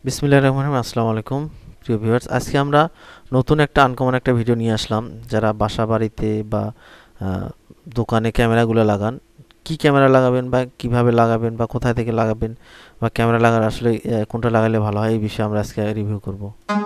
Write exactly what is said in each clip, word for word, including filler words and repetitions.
বিসমিল্লাহির রহমানির রহিম। আসসালামু আলাইকুম প্রিয় ভিউয়ার্স, আজকে আমরা নতুন একটা আনকমন একটা ভিডিও নিয়ে আসলাম। যারা বাসা বাড়িতে বা আহ, দোকানে ক্যামেরাগুলো লাগান, কি ক্যামেরা লাগাবেন বা কিভাবে লাগাবেন বা কোথায় থেকে লাগাবেন বা ক্যামেরা লাগার আসলে আহ, কোনটা লাগালে ভালো হয়, এই বিষয়ে আমরা আজকে রিভিউ করব।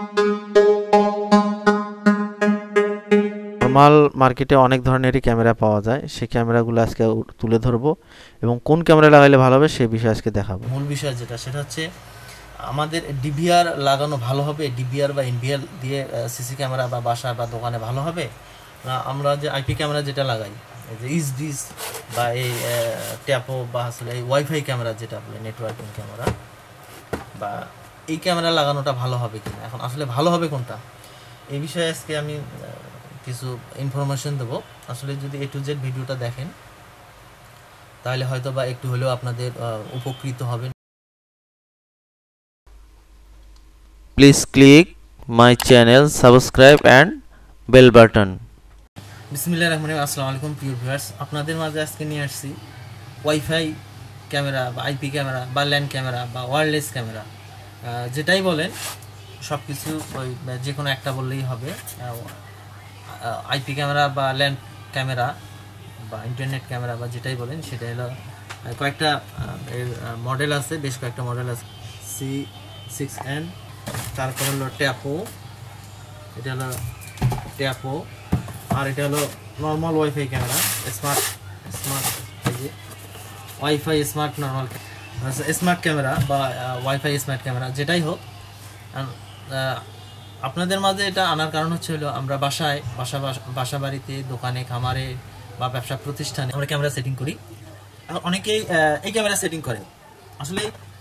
নর্মাল মার্কেটে অনেক ধরনেরই ক্যামেরা পাওয়া যায়, সেই ক্যামেরাগুলো আজকে উ- তুলে ধরবো এবং কোন ক্যামেরা লাগাইলে ভালো হবে সেই বিষয়ে আজকে দেখাবো। মূল বিষয় যেটা সেটা হচ্ছে আমাদের ডিভিআর লাগানো ভালো হবে, ডিভিআর বা এনভিআর দিয়ে সিসি ক্যামেরা বা বাসা বা দোকানে ভালো হবে না আমরা যে আইপি ক্যামেরা যেটা লাগাই, এই যে ইজভিজ বা এই ট্যাপো বা আসলে এই ওয়াইফাই ক্যামেরা যেটা বলে নেটওয়ার্কিং ক্যামেরা, বা এই ক্যামেরা লাগানোটা ভালো হবে কিনা, এখন আসলে ভালো হবে কোনটা, এই বিষয়ে আজকে আমি আহ, কিছু ইনফরমেশন দেবো। আসলে যদি এ টু জেড ভিডিওটা দেখেন তাহলে হয়তো বা একটু হলেও আপনাদের আহ, উপকৃত হবেন। Please click my channel, subscribe and bell button. বিসমিল্লাহির রহমানির রহিম। আসসালামু আলাইকুম প্রিয় ভিউয়ার্স, আপনাদের মাঝে আজকে নিয়ে আসছি ওয়াইফাই ক্যামেরা বা আইপি ক্যামেরা বা ল্যান্ড ক্যামেরা বা ওয়্যারলেস ক্যামেরা, যেটাই বলেন সব কিছু ওই যে কোনো একটা বললেই হবে। আইপি ক্যামেরা বা ল্যান্ড ক্যামেরা বা ইন্টারনেট ক্যামেরা বা যেটাই বলেন সেটা হলো আহ, কয়েকটা এর মডেল আছে, বেশ কয়েকটা মডেল আছে। সি সিক্স এন, তারপর হলো ট্যাপো, এটা হলো ট্যাপো, আর এটা হলো normal wifi camera, smart smart এই যে wifi smart normal smart camera বা ওয়াইফাই স্মার্ট ক্যামেরা যেটাই হোক। আপনাদের মাঝে এটা আনার কারণ হচ্ছে হলো আমরা বাসায় বাসা বাসা বাড়িতে দোকানে খামারে বা ব্যবসা প্রতিষ্ঠানে আমরা ক্যামেরা সেটিং করি। এখন অনেকেই এই ক্যামেরা সেটিং করে, আসলে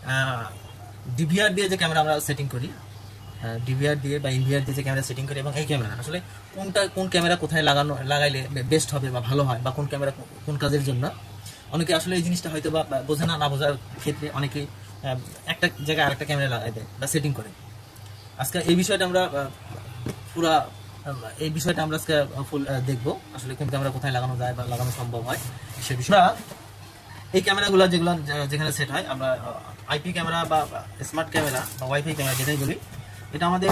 ডিভিআর দিয়ে যে ক্যামেরা আমরা সেটিং করি, ডিভিআর দিয়ে বা এনভিআর দিয়ে যে ক্যামেরা সেটিং করি, এবং এই ক্যামেরা আসলে কোনটা কোন ক্যামেরা কোথায় লাগানো লাগাইলে বেস্ট হবে বা ভালো হয় বা কোন ক্যামেরা কোন কাজের জন্য, অনেকে আসলে এই জিনিসটা হয়তো বা বোঝে না। না বোঝার ক্ষেত্রে অনেকে একটা জায়গায় আরেকটা ক্যামেরা লাগাই দেয় বা সেটিং করে। আজকে এই বিষয়টা আমরা পুরা এই বিষয়টা আমরা আজকে ফুল দেখবো, আসলে কোন ক্যামেরা কোথায় লাগানো যায় বা লাগানো সম্ভব হয় সে বিষয়ে। এই ক্যামেরাগুলো যেগুলো যেখানে সেট হয়, আমরা আইপি ক্যামেরা বা স্মার্ট ক্যামেরা বা ওয়াইফাই ক্যামেরা যেটাই বলি, এটা আমাদের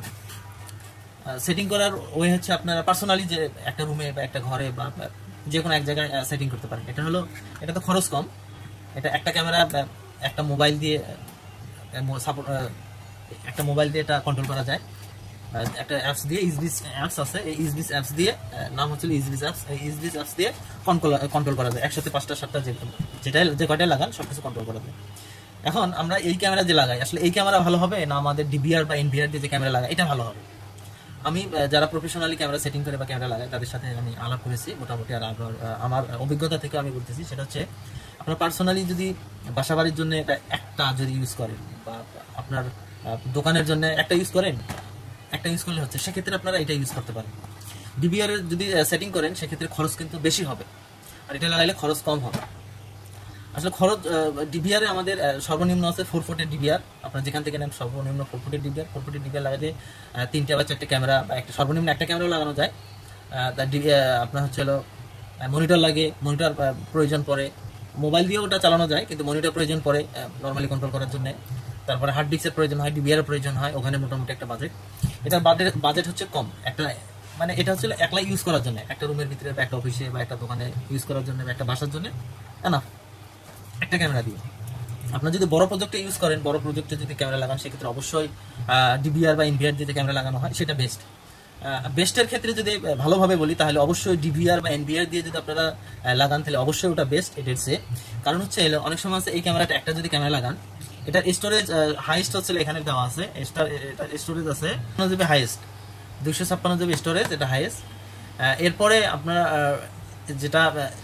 সেটিং করার ওয়ে হচ্ছে আপনারা পার্সোনালি যে একটা রুমে বা একটা ঘরে বা যে কোনো এক জায়গায় সেটিং করতে পারেন। এটা হলো এটা তো খরচ কম, এটা একটা ক্যামেরা একটা মোবাইল দিয়ে সাপোর্ট একটা মোবাইল দিয়ে এটা কন্ট্রোল করা যায়। একটা অ্যাপস দিয়ে ইজভিজ অ্যাপস আছে, এই ইজভিজ অ্যাপস দিয়ে নাম হচ্ছে ইজভিজ অ্যাপস, এই ইজভিজ অ্যাপস দিয়ে কন্ট্রোল কন্ট্রোল করা যায়। একসাথে পাঁচটা সাতটা যে যেটাই যে কয়টাই লাগান সবকিছু কন্ট্রোল করা যায়। এখন আমরা এই ক্যামেরা যে লাগাই, আসলে এই ক্যামেরা ভালো হবে না আমাদের ডিভিআর বা এনভিআর দিয়ে যে ক্যামেরা লাগাই এটা ভালো হবে? আমি যারা প্রফেশনালি ক্যামেরা সেটিং করে বা ক্যামেরা লাগায় তাদের সাথে আমি আলাপ করেছি মোটামুটি, আর আমার অভিজ্ঞতা থেকে আমি বলতেছি সেটা হচ্ছে আপনার পার্সোনালি যদি বাসা বাড়ির জন্য একটা যদি ইউজ করেন বা আপনার দোকানের জন্য একটা ইউজ করেন, একটা ইউজ করলে হচ্ছে সেক্ষেত্রে আপনারা এটা ইউজ করতে পারেন। ডিভিআর এর যদি সেটিং করেন সেক্ষেত্রে খরচ কিন্তু বেশি হবে, আর এটা লাগাইলে খরচ কম হবে। আসলে খরচ ডিভিআর এ আমাদের সর্বনিম্ন আছে ফোর ফুটের ডিভিআর, আপনার যেখান থেকে নেন সর্বনিম্ন ফোর ফুটের ডিভিআর। ফোর ফুটের ডিভিআর লাগাতে তিনটা বা চারটে ক্যামেরা বা একটা সর্বনিম্ন একটা ক্যামেরাও লাগানো যায়। তার আপনার হচ্ছে হলো মনিটর লাগে, মনিটর প্রয়োজন পড়ে, মোবাইল দিয়েও ওটা চালানো যায় কিন্তু মনিটর প্রয়োজন পড়ে নর্মালি কন্ট্রোল করার জন্য। তারপরে হার্ড ডিস্কের প্রয়োজন হয়, ডিভিআর এর প্রয়োজন হয়, ওখানে মোটামুটি একটা বাজেট। এটার বাজেট বাজেট হচ্ছে কম, একটা মানে এটা হচ্ছে একলা ইউজ করার জন্য, একটা রুমের ভিতরে বা একটা অফিসে বা একটা দোকানে ইউজ করার জন্য বা একটা বাসার জন্য না একটা ক্যামেরা দিয়ে। আপনার যদি বড় প্রজেক্টে ইউজ করেন, বড় প্রজেক্টে যদি ক্যামেরা লাগান সেক্ষেত্রে অবশ্যই ডিভিআর বা এনভিআর দিয়ে ক্যামেরা লাগানো হয় সেটা বেস্ট। বেস্টের ক্ষেত্রে যদি ভালোভাবে বলি তাহলে অবশ্যই ডিভিআর বা এনভিআর দিয়ে যদি আপনারা লাগান তাহলে অবশ্যই ওটা বেস্ট এটার চেয়ে। কারণ হচ্ছে অনেক সময় আছে এই ক্যামেরাটা একটা যদি ক্যামেরা লাগান, এটার স্টোরেজ হাইস্ট হচ্ছে এখানে দেওয়া আছে, এটার স্টোরেজ আছে জিবি হাইয়েস্ট, দুইশো ছাপ্পান্ন জিবি স্টোরেজ, এটা হাইয়েস্ট। এরপরে আপনার যেটা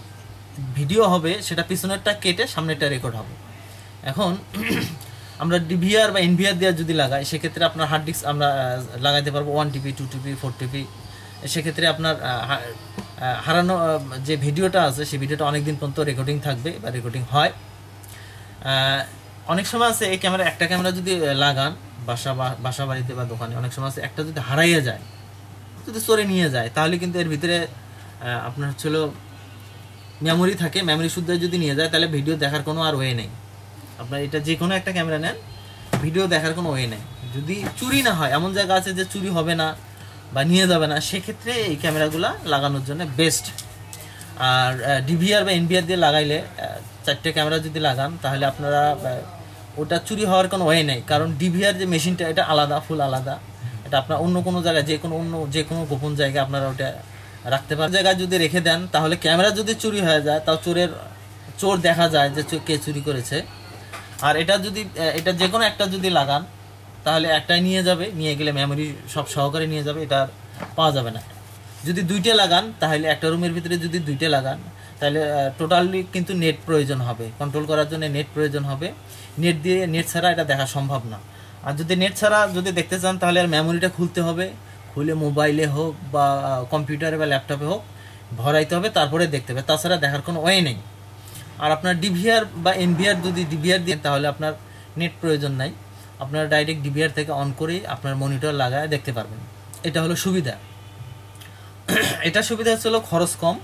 ভিডিও হবে সেটা পিছনেরটা কেটে সামনেরটা রেকর্ড হবে। এখন আমরা ডিভিআর বা এনভিআর দিয়ে যদি লাগাই সেক্ষেত্রে আপনার হার্ড ডিস্ক আমরা লাগাইতে পারবো one TB, two TB, four TB. সেক্ষেত্রে আপনার হারানো যে ভিডিওটা আছে সেই ভিডিওটা অনেকদিন পর্যন্ত রেকর্ডিং থাকবে বা রেকর্ডিং হয়। অনেক সময় আছে এই ক্যামেরা একটা ক্যামেরা যদি লাগান বাসা বাসা বাড়িতে বা দোকানে, অনেক সময় আছে একটা যদি হারাইয়া যায়, যদি চোরে নিয়ে যায়, তাহলে কিন্তু এর ভিতরে আপনার হচ্ছিল মেমোরি থাকে, মেমোরি শুদ্ধ যদি নিয়ে যায় তাহলে ভিডিও দেখার কোনো আর ওয়ে নেই। আপনার এটা যে কোনো একটা ক্যামেরা নেন, ভিডিও দেখার কোনো ওয়ে নেই। যদি চুরি না হয়, এমন জায়গা আছে যে চুরি হবে না বা নিয়ে যাবে না, সেক্ষেত্রে এই ক্যামেরাগুলো লাগানোর জন্য বেস্ট। আর ডিভিআর বা এনভিআর দিয়ে লাগাইলে, চারটে ক্যামেরা যদি লাগান, তাহলে আপনারা ওটা চুরি হওয়ার কোনো ওয়ে নেই। কারণ ডিভিআর যে মেশিনটা, এটা আলাদা, ফুল আলাদা। এটা আপনার অন্য কোনো জায়গায়, যে কোনো অন্য যে কোনো গোপন জায়গায় আপনারা ওটা রাখতে পারেন। জায়গায় যদি রেখে দেন, তাহলে ক্যামেরা যদি চুরি হয়ে যায়, তাও চোরের চোর দেখা যায় যে কে চুরি করেছে। আর এটা যদি এটা যে কোনো একটা যদি লাগান, তাহলে একটাই নিয়ে যাবে, নিয়ে গেলে মেমোরি সব সহকারে নিয়ে যাবে, এটা পাওয়া যাবে না। যদি দুইটা লাগান, তাহলে একটা রুমের ভিতরে যদি দুইটা লাগান, তাহলে টোটালি কিন্তু নেট প্রয়োজন হবে, কন্ট্রোল করার জন্য নেট প্রয়োজন হবে। নেট দিয়ে নেট ছাড়া এটা দেখা সম্ভব না। আর যদি নেট ছাড়া যদি দেখতে চান, তাহলে আর মেমোরিটা খুলতে হবে, খুলে মোবাইলে হোক বা কম্পিউটারে বা ল্যাপটপে হোক ভরাইতে হবে, তারপরে দেখতে হবে। তাছাড়া দেখার কোনো ওয়ে নেই। আর আপনার ডিভিআর বা এনভিআর যদি ডিভিআর দিয়ে, তাহলে আপনার নেট প্রয়োজন নাই, আপনার ডাইরেক্ট ডিভিআর থেকে অন করেই আপনার মনিটর লাগায় দেখতে পারবেন। এটা হলো সুবিধা। এটা সুবিধা হচ্ছে হলো খরচ কম।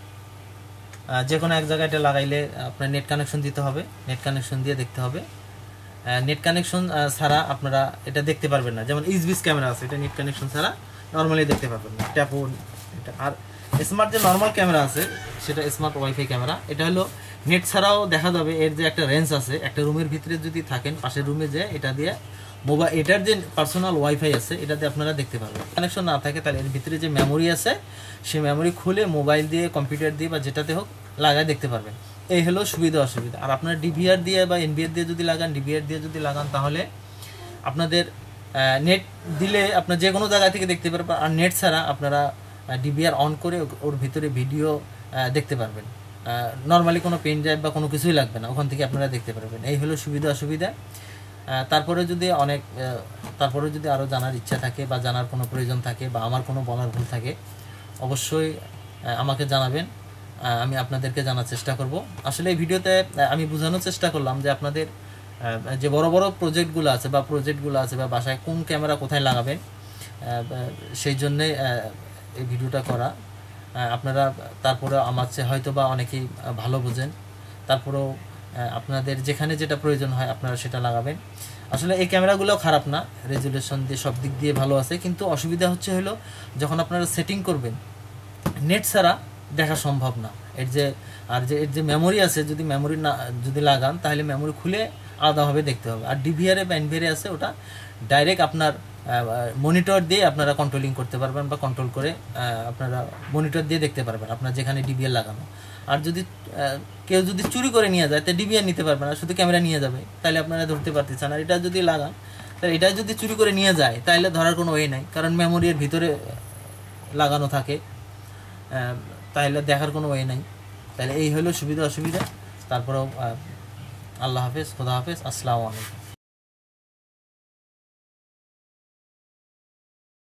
যে কোনো এক জায়গায় এটা লাগাইলে আপনার নেট কানেকশন দিতে হবে, নেট কানেকশন দিয়ে দেখতে হবে। নেট কানেকশন ছাড়া আপনারা এটা দেখতে পারবেন না। যেমন এজভিজ ক্যামেরা আছে, এটা নেট কানেকশন ছাড়া নর্মালি দেখতে পারবেন না। ট্যাপন এটা। আর স্মার্ট যে নর্মাল ক্যামেরা আছে, সেটা স্মার্ট ওয়াইফাই ক্যামেরা। এটা হলো নেট ছাড়াও দেখা যাবে। এর যে একটা রেঞ্জ আছে, একটা রুমের ভিতরে যদি থাকেন, পাশের রুমে যে এটা দিয়ে মোবাইল, এটার যে পার্সোনাল ওয়াইফাই আছে, এটা দিয়ে আপনারা দেখতে পারবেন। কানেকশন না থাকে, তাহলে এর ভিতরে যে মেমোরি আছে, সেই মেমোরি খুলে মোবাইল দিয়ে, কম্পিউটার দিয়ে বা যেটাতে হোক লাগায় দেখতে পারবেন। এই হলো সুবিধা অসুবিধা। আর আপনার ডিভিআর দিয়ে বা এনভিআর দিয়ে যদি লাগান, ডিভিআর দিয়ে যদি লাগান, তাহলে আপনাদের নেট দিলে আপনার যে কোনো জায়গা থেকে দেখতে পারবেন। আর নেট ছাড়া আপনারা ডিভিআর অন করে ওর ভিতরে ভিডিও দেখতে পারবেন। নর্মালি কোনো পেন ড্রাইভ বা কোনো কিছুই লাগবে না, ওখান থেকে আপনারা দেখতে পারবেন। এই হলো সুবিধা অসুবিধা। তারপরে যদি অনেক তারপরে যদি আরও জানার ইচ্ছা থাকে বা জানার কোনো প্রয়োজন থাকে বা আমার কোনো বলার ভুল থাকে, অবশ্যই আমাকে জানাবেন, আমি আপনাদেরকে জানার চেষ্টা করব। আসলে এই ভিডিওতে আমি বোঝানোর চেষ্টা করলাম যে আপনাদের যে বড় বড় প্রজেক্টগুলো আছে বা প্রজেক্টগুলো আছে বা বাসায় কোন ক্যামেরা কোথায় লাগাবেন, সেই জন্যে এই ভিডিওটা করা। আপনারা তারপরে আমার চেয়ে হয়তো বা অনেকেই ভালো বোঝেন, তারপরেও আপনাদের যেখানে যেটা প্রয়োজন হয় আপনারা সেটা লাগাবেন। আসলে এই ক্যামেরাগুলোও খারাপ না, রেজুলেশন দিয়ে সব দিক দিয়ে ভালো আছে। কিন্তু অসুবিধা হচ্ছে হলো, যখন আপনারা সেটিং করবেন, নেট ছাড়া দেখা সম্ভব না। এর যে আর যে এর যে মেমোরি আছে, যদি মেমোরি না যদি লাগান, তাহলে মেমোরি খুলে আলাদাভাবে দেখতে হবে। আর ডিভিআরে বা এনভিআরে আছে, ওটা ডাইরেক্ট আপনার মনিটর দিয়ে আপনারা কন্ট্রোলিং করতে পারবেন বা কন্ট্রোল করে আপনারা মনিটর দিয়ে দেখতে পারবেন আপনার যেখানে ডিভিআর লাগানো। আর যদি কেউ যদি চুরি করে নিয়ে যায়, তো ডিভিআর নিতে পারবে না, শুধু ক্যামেরা নিয়ে যাবে, তাহলে আপনারা ধরতে পারতেছেন। আর এটা যদি লাগান, তাহলে এটা যদি চুরি করে নিয়ে যায়, তাহলে ধরার কোনো ওয়ে নাই, কারণ মেমোরির ভিতরে লাগানো থাকে, তাহলে দেখার কোনো ওয়ে নাই। তাহলে এই হলো সুবিধা অসুবিধা। তারপরেও আল্লাহ হাফেজ, খোদা হাফেজ, আসসালামু আলাইকুম।